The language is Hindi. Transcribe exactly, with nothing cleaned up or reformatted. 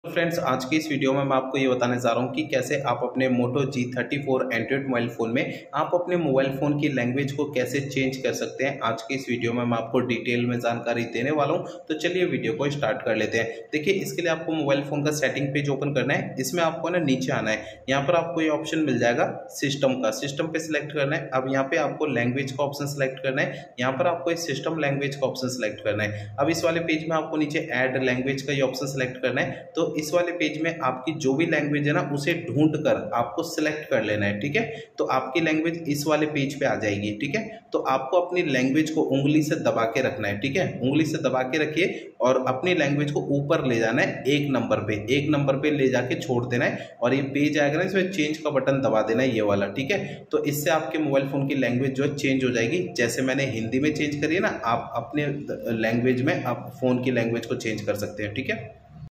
फ्रेंड्स, आज की इस वीडियो में मैं आपको ये बताने जा रहा हूँ कि कैसे आप अपने Moto G thirty four Android mobile phone में आप अपने मोबाइल फ़ोन की लैंग्वेज को कैसे चेंज कर सकते हैं। आज की इस वीडियो में मैं आपको डिटेल में जानकारी देने वाला हूँ, तो चलिए वीडियो को स्टार्ट कर लेते हैं। देखिए, इसके लिए आपको मोबाइल फ़ोन का सेटिंग पेज ओपन करना है। इसमें आपको ना नीचे आना है, यहाँ पर आपको ये ऑप्शन मिल जाएगा सिस्टम का। सिस्टम पे सिलेक्ट करना है। अब यहाँ पे आपको लैंग्वेज का ऑप्शन सेलेक्ट करना है। यहाँ पर आपको इस सिस्टम लैंग्वेज का ऑप्शन सेलेक्ट करना है। अब इस वाले पेज में आपको नीचे ऐड लैंग्वेज का ये ऑप्शन सेलेक्ट करना है। तो इस वाले पेज में आपकी जो भी लैंग्वेज है ना, उसे ढूंढ कर आपको सिलेक्ट कर लेना है। ठीक है, तो आपकी लैंग्वेज इस वाले पेज पे आ जाएगी। ठीक है, तो आपको अपनी लैंग्वेज को उंगली से दबा के रखना है। ठीक है, उंगली से दबा के रखिए और अपनी लैंग्वेज को ऊपर ले जाना है। एक नंबर पे एक नंबर पे ले जाके छोड़ देना है और ये पेज आएगा ना, इसमें चेंज का बटन दबा देना है, ये वाला। ठीक है, तो इससे आपके मोबाइल फोन की लैंग्वेज जो है चेंज हो जाएगी। जैसे मैंने हिंदी में चेंज करी है ना, आप अपने लैंग्वेज में आप फोन की लैंग्वेज को चेंज कर सकते हैं। ठीक है।